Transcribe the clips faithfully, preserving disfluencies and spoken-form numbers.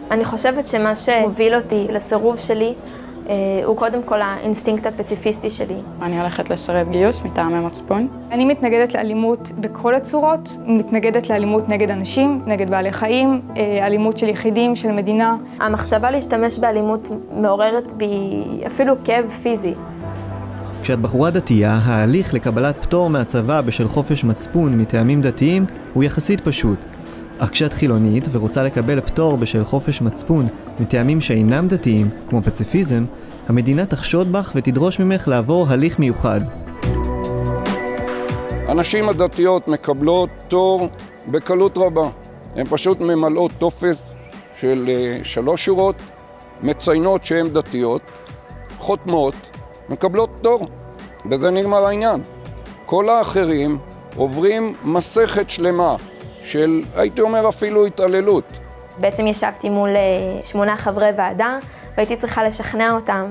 אני חושבת שמה שהוביל אותי לסירוב שלי הוא קודם כל האינסטינקט הפציפיסטי שלי. אני הולכת לסרב גיוס מטעמי מצפון. אני מתנגדת לאלימות בכל הצורות, מתנגדת לאלימות נגד אנשים, נגד בעלי חיים, אלימות של יחידים, של מדינה. המחשבה להשתמש באלימות מעוררת בי אפילו כאב פיזי. כשאת בחורה דתייה, ההליך לקבלת פטור מהצבא בשל חופש מצפון מטעמים דתיים הוא יחסית פשוט. אך כשאת חילונית ורוצה לקבל פטור בשל חופש מצפון מטעמים שאינם דתיים, כמו פציפיזם, המדינה תחשוד בך ותדרוש ממך לעבור הליך מיוחד. הנשים הדתיות מקבלות פטור בקלות רבה. הן פשוט ממלאות טופס של שלוש שורות, מציינות שהן דתיות, חותמות, מקבלות פטור. בזה נגמר העניין. כל האחרים עוברים מסכת שלמה של, הייתי אומר, אפילו התעללות. בעצם ישבתי מול שמונה חברי ועדה, והייתי צריכה לשכנע אותם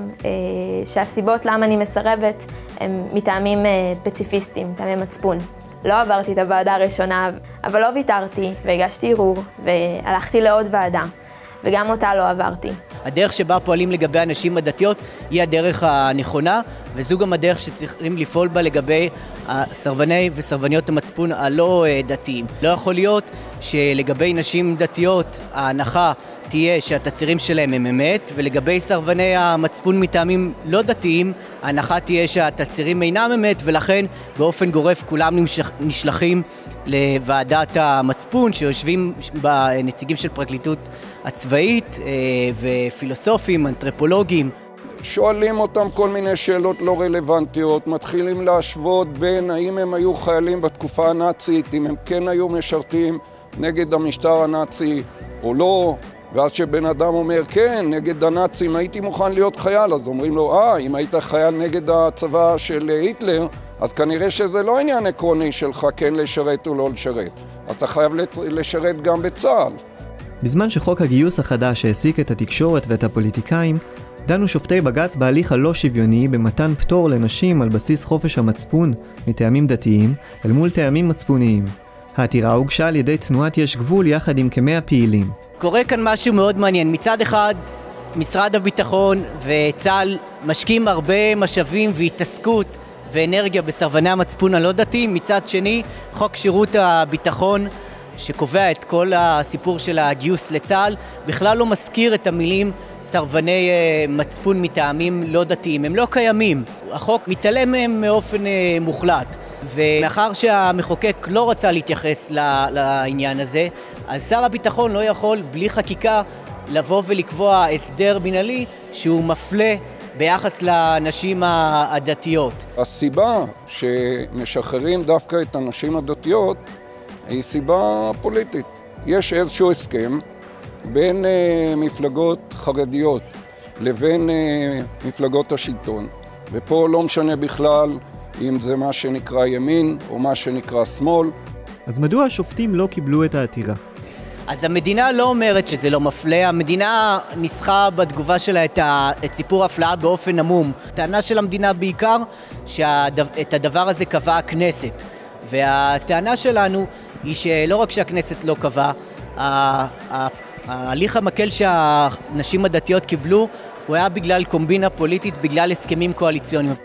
שהסיבות למה אני מסרבת הם מטעמים פציפיסטיים, מטעמי מצפון. לא עברתי את הוועדה הראשונה, אבל לא ויתרתי והגשתי ערעור והלכתי לעוד ועדה, וגם אותה לא עברתי. הדרך שבה פועלים לגבי הנשים הדתיות היא הדרך הנכונה, וזו גם הדרך שצריכים לפעול בה לגבי הסרבני וסרבניות המצפון הלא דתיים. לא יכול להיות שלגבי נשים דתיות ההנחה תהיה שהתצהירים שלהם הם אמת, ולגבי סרבני המצפון מטעמים לא דתיים ההנחה תהיה שהתצהירים אינם אמת, ולכן באופן גורף כולם נשלחים לוועדת המצפון שיושבים בנציגים של פרקליטות הצבאית ופילוסופים, אנתרופולוגים. שואלים אותם כל מיני שאלות לא רלוונטיות, מתחילים להשוות בין האם הם היו חיילים בתקופה הנאצית, אם הם כן היו משרתים נגד המשטר הנאצי או לא, ואז שבן אדם אומר כן, נגד הנאצים הייתי מוכן להיות חייל, אז אומרים לו, אה, אם היית חייל נגד הצבא של היטלר, אז כנראה שזה לא עניין עקרוני שלך כן לשרת או לא לשרת. אתה חייב לשרת גם בצה"ל. בזמן שחוק הגיוס החדש העסיק את התקשורת ואת הפוליטיקאים, דנו שופטי בג"ץ בהליך הלא שוויוני במתן פטור לנשים על בסיס חופש המצפון מטעמים דתיים אל מול טעמים מצפוניים. העתירה הוגשה על ידי תנועת יש גבול יחד עם כמאה פעילים. קורה כאן משהו מאוד מעניין. מצד אחד, משרד הביטחון וצה"ל משקיעים הרבה משאבים והתעסקות ואנרגיה בסרבני המצפון הלא דתיים. מצד שני, חוק שירות הביטחון שקובע את כל הסיפור של הגיוס לצה"ל בכלל לא מזכיר את המילים סרבני מצפון מטעמים לא דתיים. הם לא קיימים. החוק מתעלם מהם מאופן מוחלט. ומאחר שהמחוקק לא רצה להתייחס לעניין הזה, אז שר הביטחון לא יכול בלי חקיקה לבוא ולקבוע הסדר מינהלי שהוא מפלה ביחס לנשים הדתיות. הסיבה שמשחררים דווקא את הנשים הדתיות היא סיבה פוליטית. יש איזשהו הסכם בין uh, מפלגות חרדיות לבין uh, מפלגות השלטון, ופה לא משנה בכלל אם זה מה שנקרא ימין או מה שנקרא שמאל. אז מדוע השופטים לא קיבלו את העתירה? אז המדינה לא אומרת שזה לא מפלה, המדינה ניסחה בתגובה שלה את, ה... את סיפור ההפלאה באופן עמום. הטענה של המדינה בעיקר שאת הדבר הזה קבעה הכנסת, והטענה שלנו היא שלא רק שהכנסת לא קבעה, ההליך המקל שהנשים הדתיות קיבלו הוא היה בגלל קומבינה פוליטית, בגלל הסכמים קואליציוניים.